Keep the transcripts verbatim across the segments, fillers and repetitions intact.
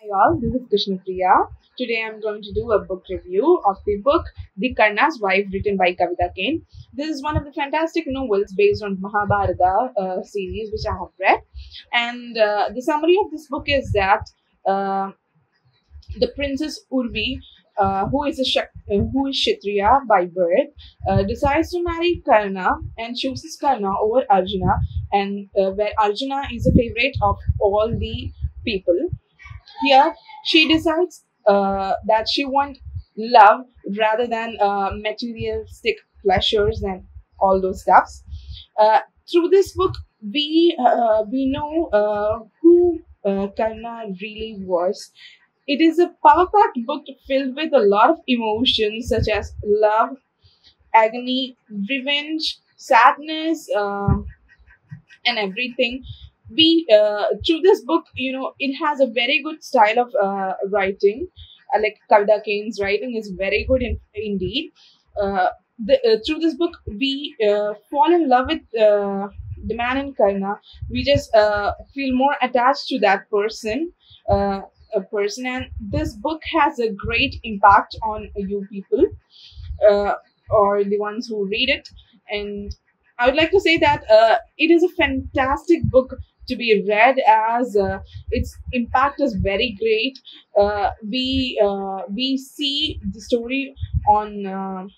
Hi all, this is Krishnapriya. Today I'm going to do a book review of the book The Karna's Wife written by Kavita Kane. This is one of the fantastic novels based on Mahabharata uh, series which I have read. And uh, the summary of this book is that uh, the Princess Urvi, uh, who is a Shak- uh, who is Kshatriya by birth, uh, decides to marry Karna and chooses Karna over Arjuna, and uh, where Arjuna is a favorite of all the people. Here, she decides uh, that she wants love rather than uh, materialistic pleasures and all those stuffs. Uh, Through this book, we uh, we know uh, who uh, Karna really was. It is a power-packed book filled with a lot of emotions such as love, agony, revenge, sadness, um, and everything. We uh, through this book, you know, it has a very good style of uh, writing. Uh, like Kavita Kane's writing is very good in, indeed. Uh, the, uh, through this book, we uh, fall in love with uh, the man in Karna. We just uh, feel more attached to that person. Uh, a person, and this book has a great impact on you people, uh, or the ones who read it. And I would like to say that uh, it is a fantastic book to be read, as uh, its impact is very great. Uh, we uh, we see the story on uh,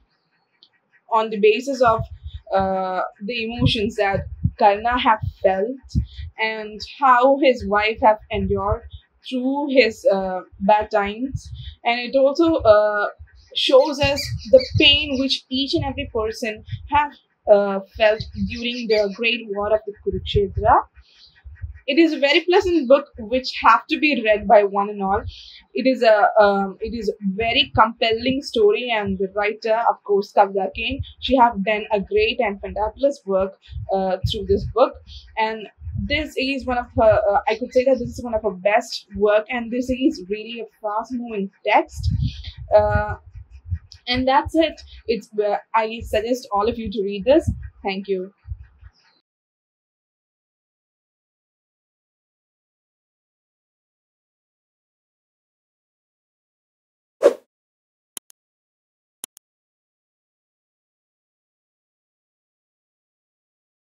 on the basis of uh, the emotions that Karna have felt, and how his wife have endured through his uh, bad times. And it also uh, shows us the pain which each and every person have uh, felt during the great war of the Kurukshetra. It is a very pleasant book which have to be read by one and all. It is a um, it is very compelling story, and the writer, of course, Kavita Kane, she have done a great and fantabulous work uh, through this book. And this is one of her. Uh, I could say that this is one of her best work, and this is really a fast moving text. Uh, and that's it. It's uh, I suggest all of you to read this. Thank you.